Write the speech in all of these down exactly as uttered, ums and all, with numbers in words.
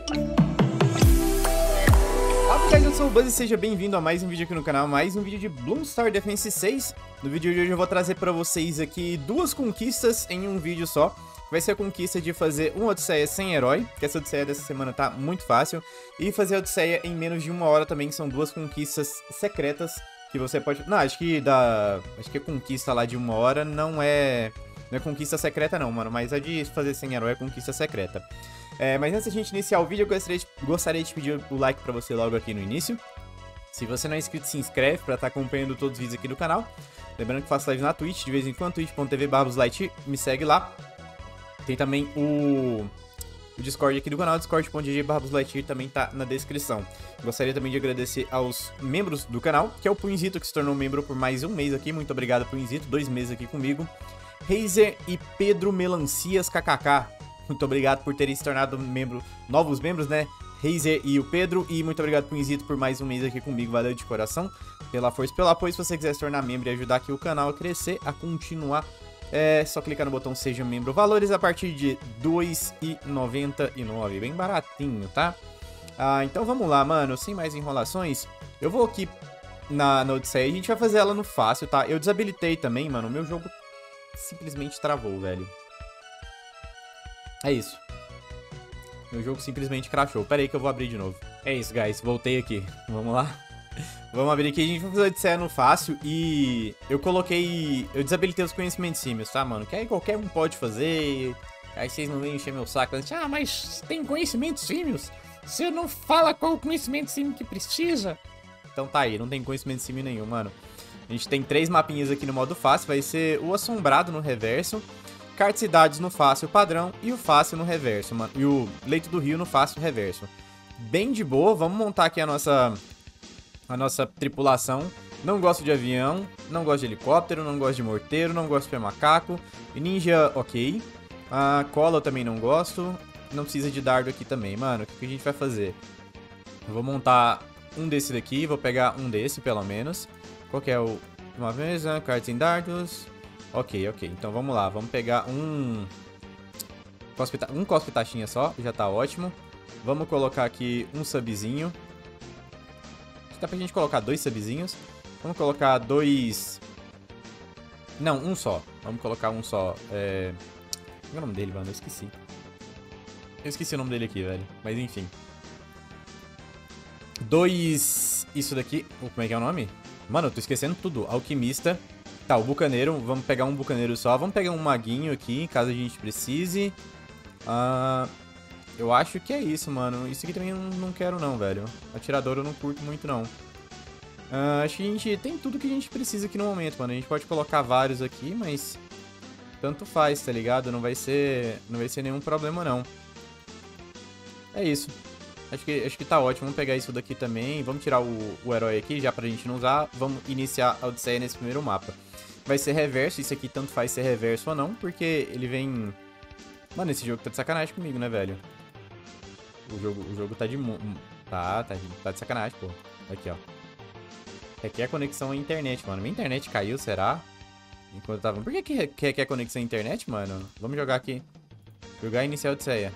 Fala guys, eu sou o Buzz e seja bem-vindo a mais um vídeo aqui no canal, mais um vídeo de Bloomstar Defense seis. No vídeo de hoje eu vou trazer pra vocês aqui duas conquistas em um vídeo só. Vai ser a conquista de fazer uma Odisseia sem herói, que essa Odisseia dessa semana tá muito fácil, e fazer a Odisseia em menos de uma hora também, que são duas conquistas secretas que você pode... Não, acho que da... Acho que a conquista lá de uma hora não é... Não é conquista secreta não, mano, mas a de fazer sem herói é conquista secreta. É, mas antes da gente iniciar o vídeo, eu gostaria de, gostaria de pedir o like pra você logo aqui no início. Se você não é inscrito, se inscreve pra estar acompanhando todos os vídeos aqui do canal. Lembrando que faço live na Twitch, de vez em quando, twitch ponto tv barra buzlight, me segue lá. Tem também o, o Discord aqui do canal, discord ponto g g barra buzlight, também tá na descrição. Gostaria também de agradecer aos membros do canal, que é o Punzito, que se tornou membro por mais um mês aqui. Muito obrigado, Punzito, dois meses aqui comigo. Razer e Pedro Melancias kkk. Muito obrigado por terem se tornado membro, novos membros, né? Razer e o Pedro. E muito obrigado, Punzito, por mais um mês aqui comigo. Valeu de coração pela força e pelo apoio. Se você quiser se tornar membro e ajudar aqui o canal a crescer, a continuar, é só clicar no botão Seja Membro. Valores a partir de dois reais e noventa e nove centavos. Bem baratinho, tá? Ah, então vamos lá, mano. Sem mais enrolações, eu vou aqui na, na Odisseia. A gente vai fazer ela no fácil, tá? Eu desabilitei também, mano. O meu jogo simplesmente travou, velho. É isso. Meu jogo simplesmente crashou. Pera aí que eu vou abrir de novo. É isso, guys. Voltei aqui. Vamos lá. Vamos abrir aqui. A gente vai fazer a Odisseia no fácil. E eu coloquei... Eu desabilitei os conhecimentos símios, tá, mano? Que aí qualquer um pode fazer. Aí vocês não vêm encher meu saco. Ah, mas tem conhecimentos símios? Você não fala qual o conhecimento símio que precisa? Então tá aí. Não tem conhecimento símio nenhum, mano. A gente tem três mapinhas aqui no modo fácil. Vai ser o Assombrado no reverso, Cartas Cidades no fácil padrão e o fácil no reverso, mano. E o Leito do Rio no fácil reverso. Bem de boa. Vamos montar aqui a nossa, a nossa tripulação. Não gosto de avião, não gosto de helicóptero, não gosto de morteiro, não gosto de macaco. E ninja, ok. A cola eu também não gosto. Não precisa de dardo aqui também, mano. O que, que a gente vai fazer? Eu vou montar um desse daqui. Vou pegar um desse, pelo menos. Qual que é o... Uma mesa, cartas em dardos. Ok, ok. Então vamos lá. Vamos pegar um... Cospe... Um cospe taxinha só. Já tá ótimo. Vamos colocar aqui um subzinho. Dá pra gente colocar dois subzinhos. Vamos colocar dois... Não, um só. Vamos colocar um só. É... Qual é o nome dele, mano? Eu esqueci. Eu esqueci o nome dele aqui, velho. Mas enfim. Dois... Isso daqui... Como é que é o nome? Mano, eu tô esquecendo tudo. Alquimista. Tá, o bucaneiro. Vamos pegar um bucaneiro só. Vamos pegar um maguinho aqui, caso a gente precise. Ah, eu acho que é isso, mano. Isso aqui também eu não quero não, velho. Atirador eu não curto muito, não. Ah, acho que a gente tem tudo que a gente precisa aqui no momento, mano. A gente pode colocar vários aqui, mas... Tanto faz, tá ligado? Não vai ser... Não vai ser nenhum problema, não. É isso. Acho que, acho que tá ótimo. Vamos pegar isso daqui também. Vamos tirar o, o herói aqui, já pra gente não usar. Vamos iniciar a Odisseia nesse primeiro mapa. Vai ser reverso. Isso aqui tanto faz ser reverso ou não, porque ele vem... Mano, esse jogo tá de sacanagem comigo, né, velho? O jogo, o jogo tá de... Tá, tá, tá de sacanagem, pô. Aqui, ó. Requer conexão à internet, mano. Minha internet caiu, será? Enquanto eu tava... Por que que requer conexão à internet, mano? Vamos jogar aqui. Jogar e iniciar a Odisseia.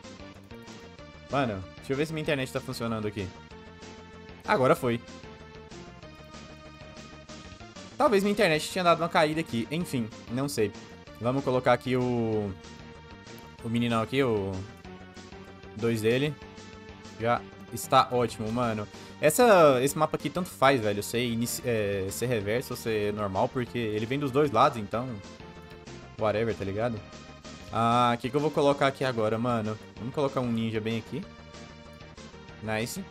Mano, deixa eu ver se minha internet tá funcionando aqui. Agora foi. Talvez minha internet tinha dado uma caída aqui. Enfim, não sei. Vamos colocar aqui o... O meninão aqui, o... Dois dele. Já está ótimo, mano. Essa, esse mapa aqui tanto faz, velho. Ser, inici... é, ser reverso ou ser normal, porque ele vem dos dois lados, então... Whatever, tá ligado? Ah, o que que eu vou colocar aqui agora, mano? Vamos colocar um ninja bem aqui. Nice.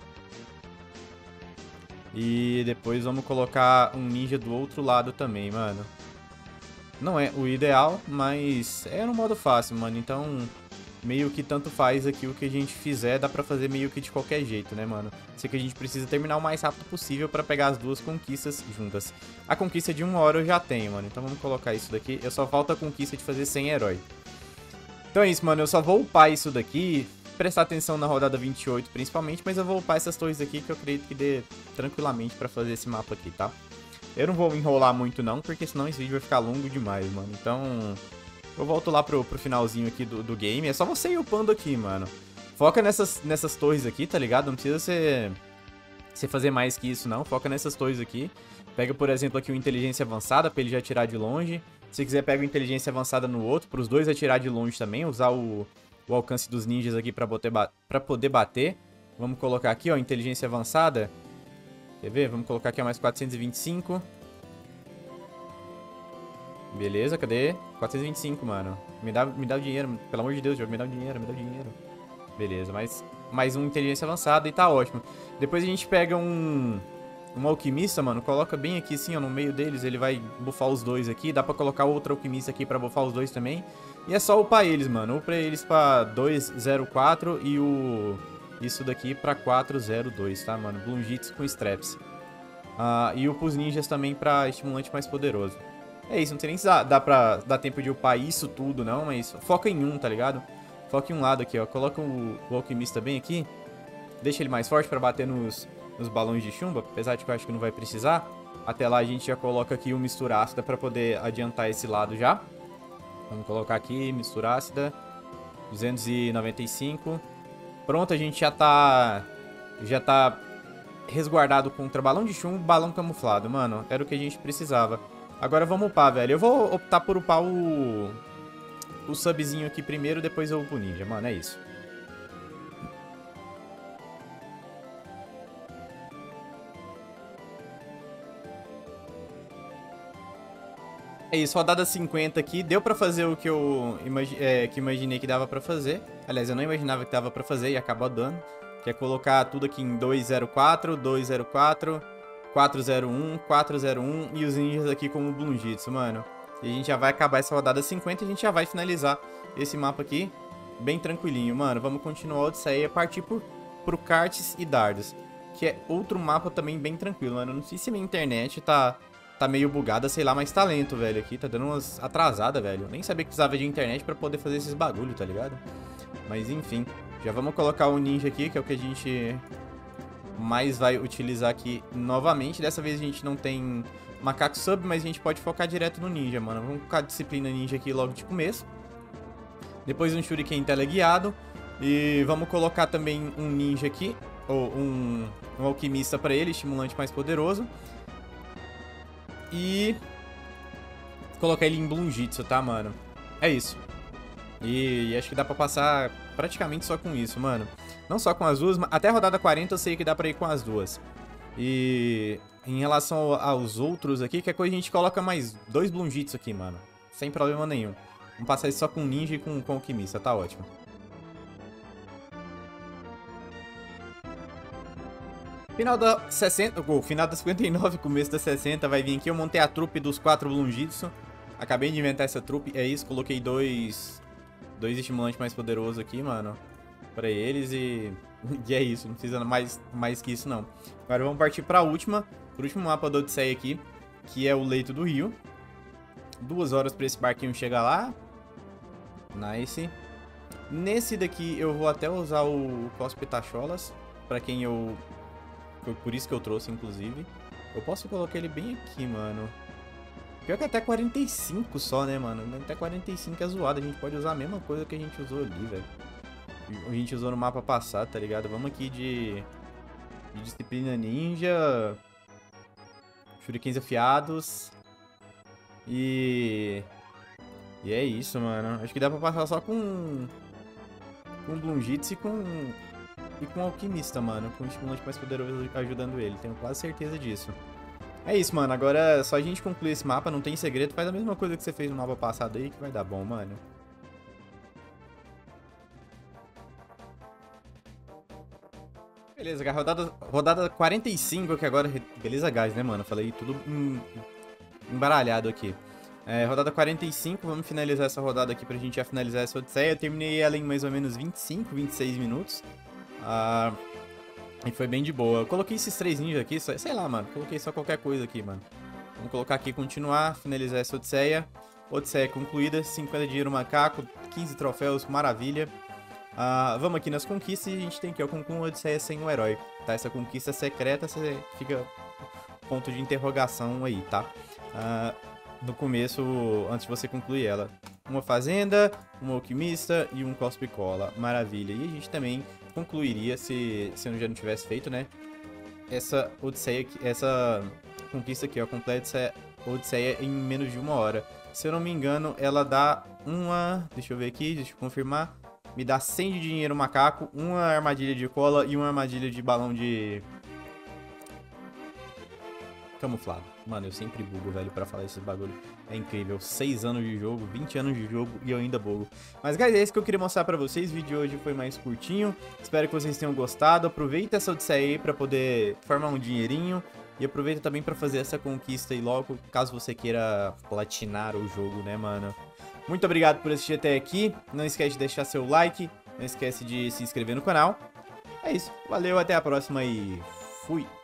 E depois vamos colocar um ninja do outro lado também, mano. Não é o ideal, mas é no modo fácil, mano. Então, meio que tanto faz aqui o que a gente fizer. Dá pra fazer meio que de qualquer jeito, né, mano? Sei que a gente precisa terminar o mais rápido possível pra pegar as duas conquistas juntas. A conquista de uma hora eu já tenho, mano. Então vamos colocar isso daqui. Eu só falta a conquista de fazer sem herói. Então é isso, mano. Eu só vou upar isso daqui. Prestar atenção na rodada vinte e oito, principalmente. Mas eu vou upar essas torres aqui, que eu acredito que dê tranquilamente pra fazer esse mapa aqui, tá? Eu não vou enrolar muito, não. Porque senão esse vídeo vai ficar longo demais, mano. Então... eu volto lá pro, pro finalzinho aqui do, do game. É só você ir upando aqui, mano. Foca nessas, nessas torres aqui, tá ligado? Não precisa você, você fazer mais que isso, não. Foca nessas torres aqui. Pega, por exemplo, aqui o Inteligência Avançada, pra ele já atirar de longe. Se quiser, pega o Inteligência Avançada no outro, pros dois atirar de longe também. Usar o, o alcance dos ninjas aqui pra, boter, pra poder bater. Vamos colocar aqui, ó, Inteligência Avançada. Quer ver? Vamos colocar aqui, ó, mais quatrocentos e vinte e cinco. Beleza, cadê? quatrocentos e vinte e cinco, mano. Me dá, me dá o dinheiro, pelo amor de Deus, jogo, me dá o dinheiro, me dá o dinheiro. Beleza, mais, mais um Inteligência Avançada e tá ótimo. Depois a gente pega um... Um alquimista, mano, coloca bem aqui assim, ó, no meio deles, ele vai buffar os dois aqui. Dá pra colocar outro alquimista aqui pra buffar os dois também. E é só upar eles, mano. Upa eles pra dois zero quatro e o... Isso daqui pra quatro zero dois, tá, mano? Bloomjitsu com Straps. Ah, e upa os ninjas também pra estimulante mais poderoso. É isso, não sei nem se dá, dá pra dar tempo de upar isso tudo, não, mas foca em um, tá ligado? Foca em um lado aqui, ó. Coloca o, o alquimista bem aqui. Deixa ele mais forte pra bater nos... nos balões de chumbo, apesar de que eu acho que não vai precisar. Até lá a gente já coloca aqui o mistura ácida para poder adiantar esse lado já. Vamos colocar aqui, mistura ácida, duzentos e noventa e cinco. Pronto, a gente já tá, já tá resguardado contra balão de chumbo, balão camuflado, mano. Era o que a gente precisava. Agora vamos upar, velho. Eu vou optar por upar o, o subzinho aqui primeiro, depois eu upo o ninja, mano, é isso. É isso, rodada cinquenta aqui, deu pra fazer o que eu imagi é, que imaginei que dava pra fazer. Aliás, eu não imaginava que dava pra fazer e acabou dando. Que é colocar tudo aqui em dois zero quatro, dois zero quatro, quatro zero um, quatro zero um e os ninjas aqui como Bloomjitsu, mano. E a gente já vai acabar essa rodada cinquenta e a gente já vai finalizar esse mapa aqui bem tranquilinho, mano. Vamos continuar a Odisseia e partir por, pro Karts e Dardos, que é outro mapa também bem tranquilo, mano. Não sei se minha internet tá... Tá meio bugada, sei lá, mas tá lento, velho, aqui. Tá dando umas atrasadas, velho. Nem sabia que precisava de internet pra poder fazer esses bagulho, tá ligado? Mas, enfim. Já vamos colocar o ninja aqui, que é o que a gente mais vai utilizar aqui novamente. Dessa vez a gente não tem macaco sub, mas a gente pode focar direto no ninja, mano. Vamos colocar a disciplina ninja aqui logo de começo. Depois um shuriken teleguiado. E vamos colocar também um ninja aqui, ou um, um alquimista pra ele, estimulante mais poderoso. E colocar ele em Bloomjitsu, tá, mano? É isso. E, e acho que dá pra passar praticamente só com isso, mano. Não só com as duas, mas até a rodada quarenta eu sei que dá pra ir com as duas. E em relação aos outros aqui, qualquer coisa a gente coloca mais dois Bloomjitsu aqui, mano. Sem problema nenhum. Vamos passar isso só com ninja e com, com alquimista, tá ótimo. Final da sessenta, oh, final da cinquenta e nove, começo da sessenta, vai vir aqui. Eu montei a trupe dos quatro Bloomjitsu. Acabei de inventar essa trupe, é isso. Coloquei dois, dois estimulantes mais poderosos aqui, mano, pra eles e... E é isso, não precisa mais, mais que isso, não. Agora vamos partir pra última, pro último mapa do Odisseia aqui, que é o Leito do Rio. Duas horas pra esse barquinho chegar lá. Nice. Nesse daqui eu vou até usar o Cospe Tacholas, pra quem eu... Foi por isso que eu trouxe, inclusive. Eu posso colocar ele bem aqui, mano. Pior que até quarenta e cinco só, né, mano? Até quarenta e cinco é zoado. A gente pode usar a mesma coisa que a gente usou ali, velho. A gente usou no mapa passado, tá ligado? Vamos aqui de... De disciplina ninja. Shurikens afiados. E... E é isso, mano. Acho que dá pra passar só com... Com Bloomjitsu e com... E com alquimista, mano, com um estimulante mais poderoso ajudando ele, tenho quase certeza disso. É isso, mano, agora é só a gente concluir esse mapa, não tem segredo, faz a mesma coisa que você fez no mapa passado aí que vai dar bom, mano. Beleza, rodada, rodada quarenta e cinco aqui agora, beleza, guys, né, mano, falei tudo embaralhado aqui. É, rodada quarenta e cinco, vamos finalizar essa rodada aqui pra gente já finalizar essa Odisseia. Eu terminei ela em mais ou menos vinte e cinco, vinte e seis minutos. Ah, e foi bem de boa. Eu coloquei esses três ninjas aqui, só, sei lá, mano. Coloquei só qualquer coisa aqui, mano. Vamos colocar aqui continuar, finalizar essa Odisseia. Odisseia concluída, cinquenta dinheiro macaco, quinze troféus, maravilha. Ah, vamos aqui nas conquistas e a gente tem aqui, ó, com uma Odisseia sem o herói, tá? Essa conquista secreta, você fica ponto de interrogação aí, tá? Ah, no começo, antes de você concluir ela. uma fazenda, um alquimista e um cospe-cola. Maravilha. E a gente também concluiria, se, se eu já não tivesse feito, né? Essa odisseia aqui, essa conquista aqui, ó, completa essa odisseia em menos de uma hora. Se eu não me engano, ela dá uma... Deixa eu ver aqui, deixa eu confirmar. Me dá cem de dinheiro macaco, uma armadilha de cola e uma armadilha de balão de... camuflado. Mano, eu sempre bugo, velho, pra falar esses bagulho. É incrível. seis anos de jogo, vinte anos de jogo e eu ainda bugo. Mas, guys, é isso que eu queria mostrar pra vocês. O vídeo de hoje foi mais curtinho. Espero que vocês tenham gostado. Aproveita essa odisseia aí pra poder formar um dinheirinho. E aproveita também pra fazer essa conquista aí logo, caso você queira platinar o jogo, né, mano? Muito obrigado por assistir até aqui. Não esquece de deixar seu like. Não esquece de se inscrever no canal. É isso. Valeu, até a próxima e fui!